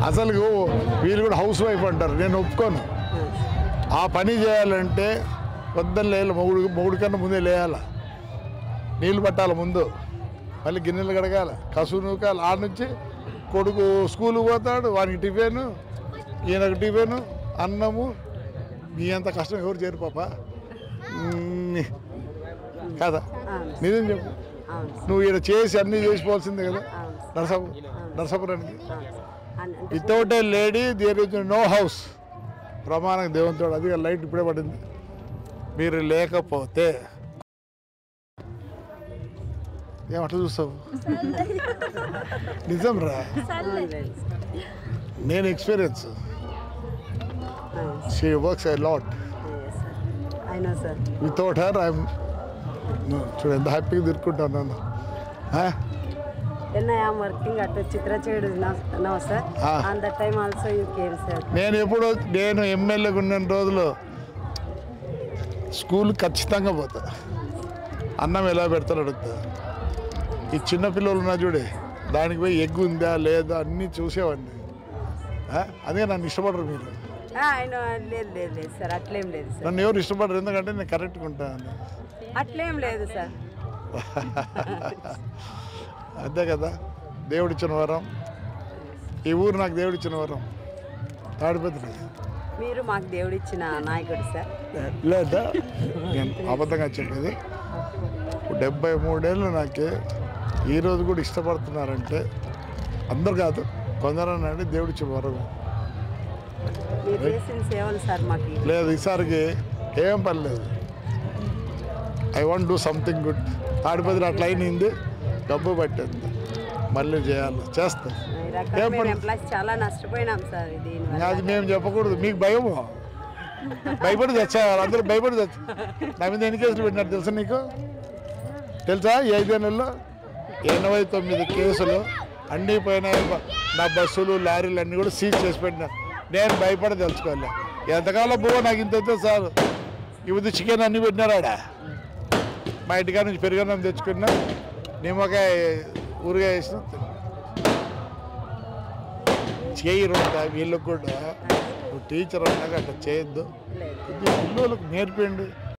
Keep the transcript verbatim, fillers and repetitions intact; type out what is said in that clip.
అసలు వీళ్ళు కూడా హౌస్ వైఫ్ అంటారు, నేను ఒప్పుకోను. ఆ పని చేయాలంటే పొద్దున్న లేయాలి, మొగుడు మొగుడు కన్నా ముందే లేయాలి, నీళ్ళు పట్టాలి ముందు, మళ్ళీ గిన్నెలు కడగాలి, కసువు నూకాలి. ఆ నుంచి కొడుకు స్కూల్కి పోతాడు, వానికి టిఫిన్, ఈయనకు టిఫిన్, అన్నము. నీ అంత కష్టం ఎవరు చేయరు పాప కదా, నిజం చెప్పు. నువ్వు ఈయన చేసి అన్నీ చేసిపోవాల్సిందే కదా నరసాపు నరసాపురానికి. Without a lady there is no house. ప్రమాణం దేవునితో. అది లైట్ ఇప్పుడే పడింది. మీరు లేకపోతే ఏమట్లా చూస్తావు? నిజం రా, నేను experience. She works a lot. Without her I'm చూడు ఎంత హ్యాపీగా తిరుక్కుంటాను నన్ను. నేను ఎప్పుడు నేను ఎమ్మెల్యేగా ఉన్న రోజులు స్కూల్ ఖచ్చితంగా పోతా, అన్నం ఎలా పెడతారు అడుగుతా. ఈ చిన్నపిల్లలు ఉన్నా చూడే, దానికి పోయి ఎగ్ ఉందా లేదా అన్నీ చూసేవాడిని. అదే నన్ను ఇష్టపడరు మీరు. నన్ను ఎవరు ఇష్టపడరు, ఎందుకంటే నేను కరెక్ట్గా ఉంటాను. అట్లేం లేదు సార్. అంతే కదా, దేవుడిచ్చిన వరం. ఈ ఊరు నాకు దేవుడిచ్చిన వరం. తాడిపత్రి మీరు మాకు దేవుడిచ్చిన నాయకుడు సార్. లేదా నేను అబద్ధంగా చెప్పేది. డెబ్బై మూడేళ్ళు నాకే ఈరోజు కూడా ఇష్టపడుతున్నారంటే అందరు కాదు, కొందరనండి దేవుడిచ్చిన వరం. లేదు ఈసారికి ఏం పని లేదు. I want do something good. Tadipatri అట్లా అయినింది, డబ్బు పట్టింది, మళ్ళీ చేయాలి, చేస్తాం. ఏం పని చాలా నష్టపోయినాం సార్. అది మేము చెప్పకూడదు, మీకు భయము. భయపడి తెచ్చారు అందరూ, భయపడి తెచ్చా. నా మీద ఎన్ని కేసులు పెట్టినారు తెలుసా నీకు? తెలుసా? ఈ ఐదేళ్లలో ఎనభై తొమ్మిది కేసులు అన్నీ పోయినాయి. నా బస్సులు లారీలు అన్నీ కూడా సీజ్ చేసి పెట్టినా. నేను భయపడి తెలుసుకోవాలి. ఎంతకాలం పోవో నాకు ఇంత వద్దు సార్. ఇవి చికెన్ అన్నీ పెట్టినారాడ. మా ఇంటికాడ నుంచి పెరుగన్నం తెచ్చుకున్నా, నిమ్మకాయ ఊరిగా వేసిన చేయరు. వీళ్ళకు కూడా నువ్వు టీచర్ అన్నాక అట్లా చేయొద్దు, పిల్లలకు నేర్పండి.